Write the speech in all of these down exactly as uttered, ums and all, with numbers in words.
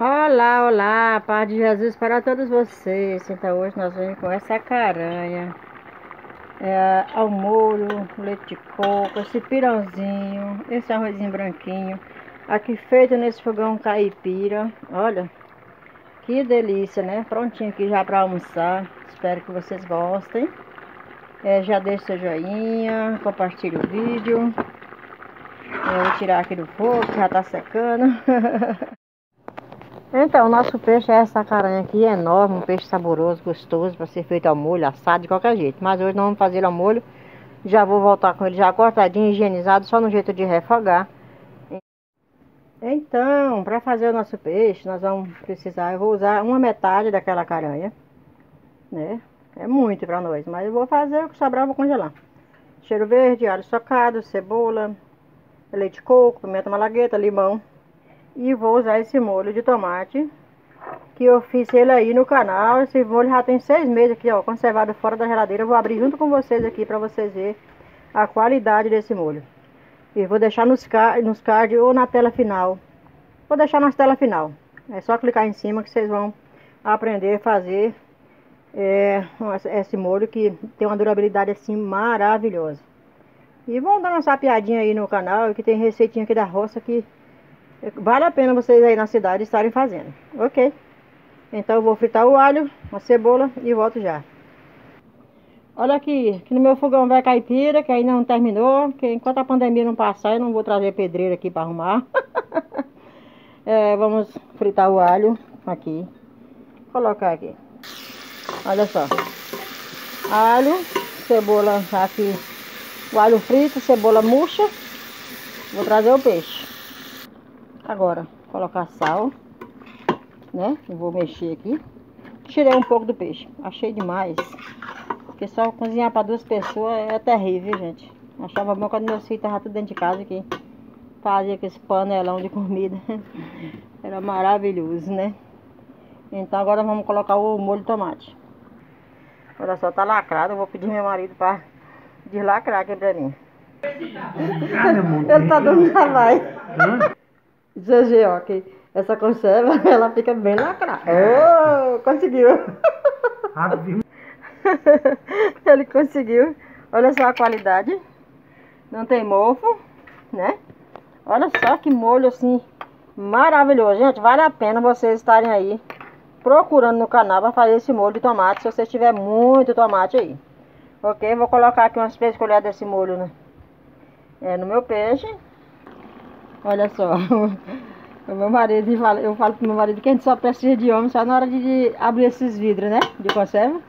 Olá, olá, paz de Jesus para todos vocês. Então hoje nós vamos com essa caranha, é, ao molho, leite de coco, esse pirãozinho, esse arrozinho branquinho, aqui feito nesse fogão caipira. Olha, que delícia, né? Prontinho aqui já para almoçar. Espero que vocês gostem. É, já deixe seu joinha, compartilhe o vídeo. Eu vou tirar aqui do fogo, que já tá secando. Então, o nosso peixe é essa caranha aqui, é enorme, um peixe saboroso, gostoso, para ser feito ao molho, assado de qualquer jeito. Mas hoje não vamos fazer ao molho, já vou voltar com ele já cortadinho, higienizado, só no jeito de refogar. Então, para fazer o nosso peixe, nós vamos precisar, eu vou usar uma metade daquela caranha, né? É muito para nós, mas eu vou fazer o que sobrar, eu vou congelar. Cheiro verde, alho socado, cebola, leite de coco, pimenta malagueta, limão. E vou usar esse molho de tomate, que eu fiz ele aí no canal. Esse molho já tem seis meses aqui, ó, conservado fora da geladeira. Eu vou abrir junto com vocês aqui para vocês verem a qualidade desse molho. E vou deixar nos, card, nos card ou na tela final. Vou deixar na tela final. É só clicar em cima que vocês vão aprender a fazer é, esse molho, que tem uma durabilidade assim maravilhosa. E vão dar uma sapiadinha aí no canal, que tem receitinha aqui da roça que vale a pena vocês aí na cidade estarem fazendo, ok? Então eu vou fritar o alho, a cebola e volto já. Olha aqui, aqui no meu fogão vai caipira, que ainda não terminou, que enquanto a pandemia não passar eu não vou trazer pedreiro aqui para arrumar. é, vamos fritar o alho aqui, colocar aqui. Olha só, alho, cebola aqui, o alho frito, cebola murcha. Vou trazer o peixe. Agora, colocar sal, né? Eu vou mexer aqui. Tirei um pouco do peixe. Achei demais. Porque só cozinhar para duas pessoas é terrível, gente. Achava bom quando meus filhos estavam tudo dentro de casa, que fazia com esse panelão de comida. Era maravilhoso, né? Então agora vamos colocar o molho de tomate. Olha só, tá lacrado. Eu vou pedir meu marido para deslacrar aqui pra mim. Ele tá dando trabalho. G G, ó, que essa conserva, ela fica bem lacrada. Oh, conseguiu. Ele conseguiu. Olha só a qualidade. Não tem mofo, né? Olha só que molho assim maravilhoso. Gente, vale a pena vocês estarem aí procurando no canal para fazer esse molho de tomate, se você tiver muito tomate aí. Ok, vou colocar aqui umas três colheres desse molho, né? É, no meu peixe. Olha só, o meu marido, eu falo pro meu marido que a gente só precisa de homem só na hora de, de abrir esses vidros, né? De conserva.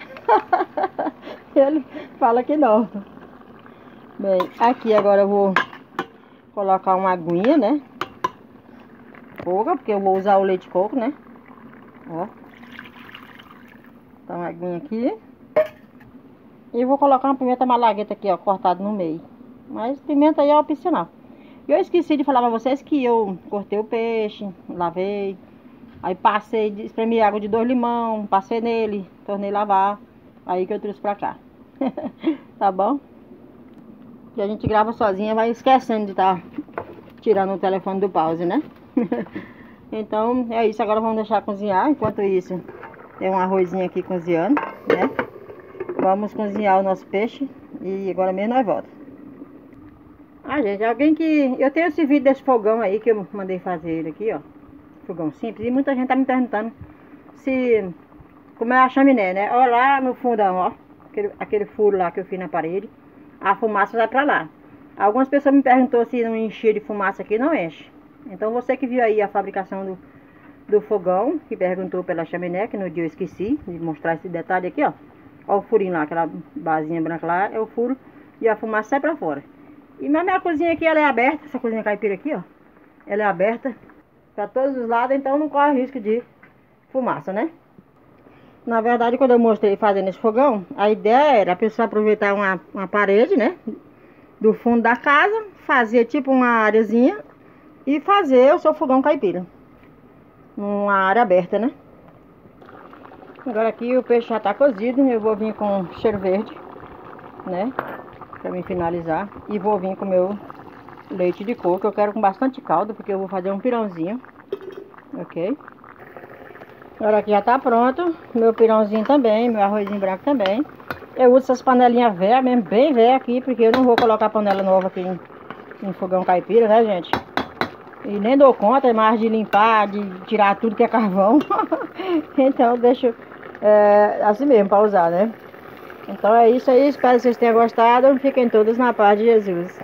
Ele fala que não. Bem, aqui agora eu vou colocar uma aguinha, né? Pouca, porque eu vou usar o leite de coco, né? Ó. Então, uma aguinha aqui. E vou colocar uma pimenta malagueta aqui, ó, cortada no meio. Mas pimenta aí é opcional. Eu esqueci de falar pra vocês que eu cortei o peixe, lavei, aí passei, espremi água de dois limão, passei nele, tornei lavar, aí que eu trouxe pra cá. Tá bom? Que a gente grava sozinha, vai esquecendo de estar tá tirando o telefone do pause, né? Então é isso, agora vamos deixar cozinhar. Enquanto isso, tem um arrozinho aqui cozinhando, né? Vamos cozinhar o nosso peixe e agora mesmo nós voltamos. Ah, gente, alguém que... Eu tenho esse vídeo desse fogão aí que eu mandei fazer ele aqui, ó. Fogão simples. E muita gente tá me perguntando se... Como é a chaminé, né? Olha lá no fundão, ó. Aquele, aquele furo lá que eu fiz na parede. A fumaça vai pra lá. Algumas pessoas me perguntou se não enchia de fumaça aqui. Não enche. Então você que viu aí a fabricação do, do fogão, que perguntou pela chaminé, que no dia eu esqueci de mostrar esse detalhe aqui, ó. Ó o furinho lá, aquela basinha branca lá, é o furo. E a fumaça sai pra fora. E na minha cozinha aqui, ela é aberta, essa cozinha caipira aqui, ó. Ela é aberta para todos os lados, então não corre risco de fumaça, né? Na verdade, quando eu mostrei fazendo esse fogão, a ideia era a pessoa aproveitar uma, uma parede, né? Do fundo da casa, fazer tipo uma areazinha e fazer o seu fogão caipira. Uma área aberta, né? Agora aqui o peixe já tá cozido, eu vou vir com cheiro verde, né? Pra me finalizar. E vou vir com meu leite de coco. Eu quero com bastante caldo, porque eu vou fazer um pirãozinho. Ok? Agora aqui já tá pronto. Meu pirãozinho também, meu arrozinho branco também. Eu uso essas panelinhas velhas mesmo, bem velhas aqui, porque eu não vou colocar panela nova aqui em, em fogão caipira, né, gente? E nem dou conta mais de limpar, de tirar tudo que é carvão. Então eu deixo é, assim mesmo para usar, né? Então é isso aí, espero que vocês tenham gostado. Fiquem todos na paz de Jesus.